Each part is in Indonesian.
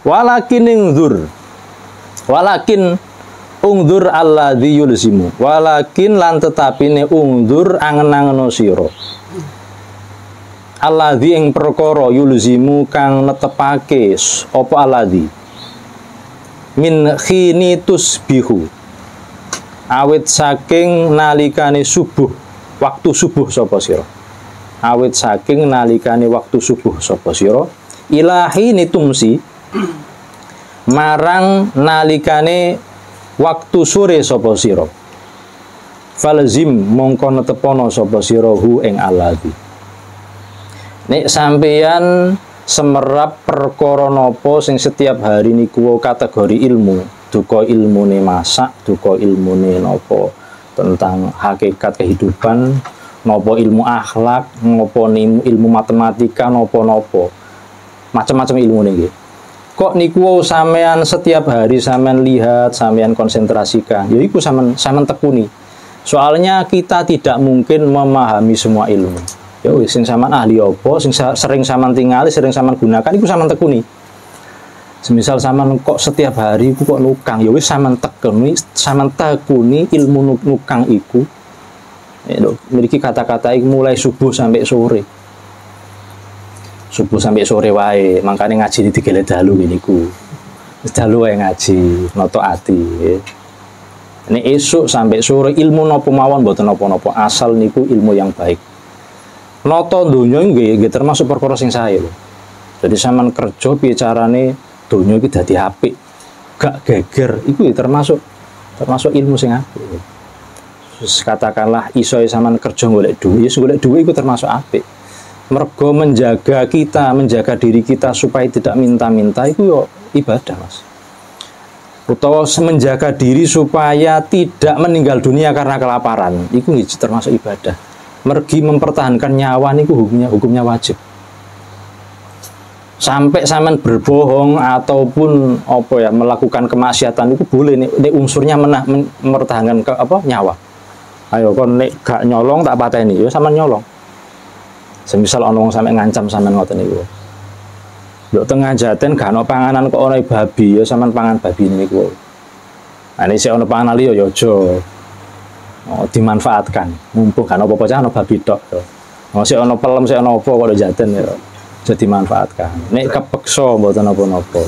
Walakin ungdur alladzi yulzimu. Walakin lan tetapine ungdur angen-angeno sira. Alladzi ing perkara yulzimu kang netepake apa alladzi min khini tusbihu awit saking nalikane subuh waktu subuh sapa sira awit saking nalikane waktu subuh sapa sira ilahi nitumsi marang nalikane waktu sore sapa sira falzim mongko netepono sapa sira hu ing alladzi. Nek sampeyan semerap perkara napa sing setiap hari niku kategori ilmu, duka ilmune masak, duka ilmune napa tentang hakikat kehidupan, napa ilmu akhlak, napa ilmu matematika, napa-napa. Macam-macam ilmune nggih. Kok niku sampean setiap hari sampean lihat, sampean konsentrasikan, ya iku sampean tekuni. Soalnya kita tidak mungkin memahami semua ilmu. Ya wis sing sampean ahli apa, sing sering sampean tingali, sering sampean gunakan iku sampean tekuni. Semisal sampean kok setiap hari iku kok nukang, ya wis sampean tekuni ilmu nukang iku. Mriki kata-kata iku mulai subuh sampai sore. Subuh sampai sore wae, makane ngaji digele dalu niku. Wis dalu wae ngaji, noto ati. Nek esuk sampai sore ilmu napa mawon mboten napa-napa, asal niku ilmu yang baik. Noto donya nggih termasuk perkara sing sae lho. Jadi sampean kerja piye carane donya iki dadi apik, gak geger, iku termasuk ilmu sing apik. Terus katakanlah iso sampean kerja golek duit, golek duit iku termasuk apik. Mergo menjaga diri kita supaya tidak minta-minta iku yo ibadah, Mas. Utawa menjaga diri supaya tidak meninggal dunia karena kelaparan, iku termasuk ibadah. Mergi mempertahankan nyawa niku hukumnya wajib. Sampai sampean berbohong ataupun melakukan kemaksiatan itu boleh nek unsurnya mempertahankan nyawa. Ayo kon nek gak nyolong tak pateni ya sampean nyolong. Semisal ana wong sampe ngancam sampean ngoten niku. Yo tengah jaten gak ana panganan kok ana babi ya sampean pangan babi niku. Nah nek sik ana panganan liya ya aja. Dimanfaatkan mumpung kan apa-apa ana babi tok to. Sik ana pelem sik ana apa kok jaten ya. Jadi dimanfaatkan. Nek kepeksa mboten napa-napa.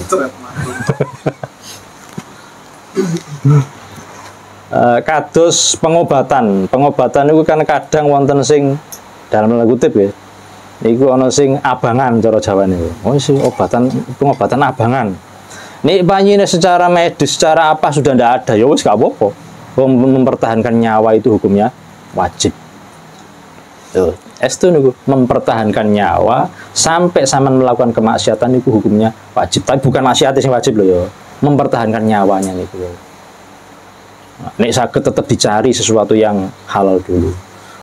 Kados pengobatan itu kan kadang wonten sing dalam tanda kutip ya. Niku ana sing abangan cara Jawane. Oh sing pengobatan abangan. Nek panyine secara medis secara apa sudah ndak ada ya wis gak apa-apa. Mempertahankan nyawa itu hukumnya wajib. Tuh, itu niku mempertahankan nyawa sampai sampean melakukan kemaksiatan itu hukumnya wajib. Tapi bukan maksiat yang wajib loh ya. Mempertahankan nyawanya niku. Nek saged tetap dicari sesuatu yang halal dulu.